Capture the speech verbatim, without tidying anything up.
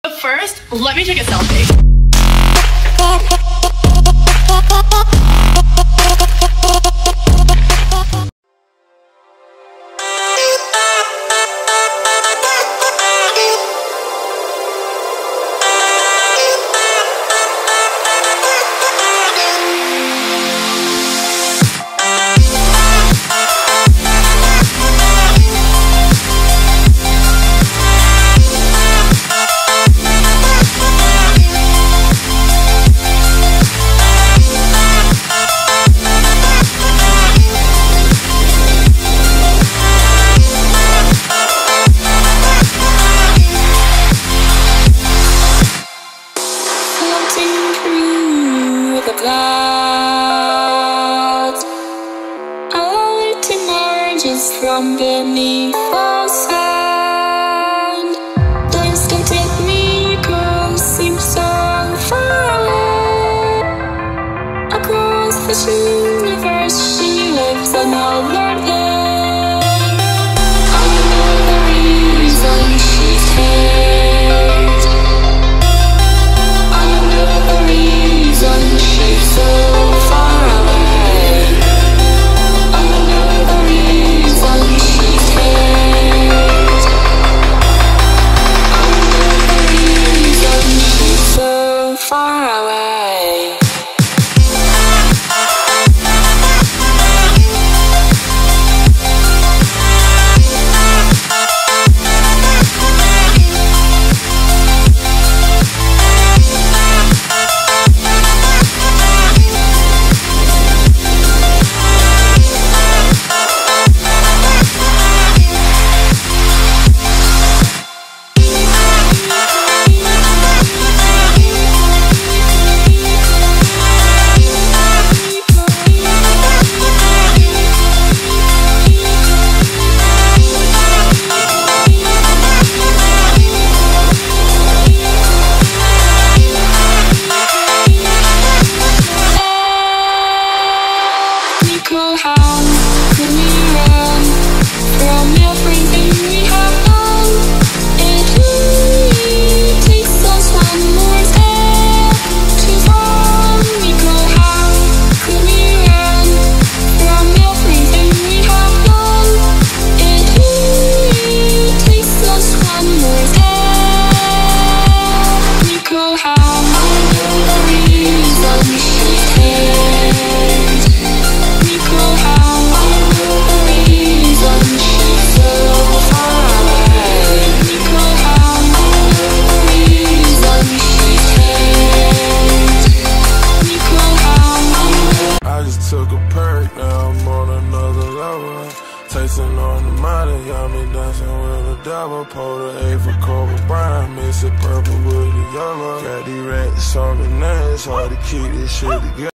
But first, let me take a selfie. Clouds, alert emerges from beneath the sand. Distant miracles seem so far away. Across the universe, she lives another day. I know the reason she's here. I know the reason she's so far away. I know the reason she's here. I know the reason she's so far away. How could we run from everything we have done? It only takes us one more step to fall. We go, how could we run from everything we have done? It only takes us one more step. We go, how I know the reason she's here. Took a perk, now I'm on another level. Tasting on the molly, got me dancing with the devil. Pour the A for Kobe Bryant, mix it purple with the yellow. Got these rats on the nuts, hard to keep this shit together.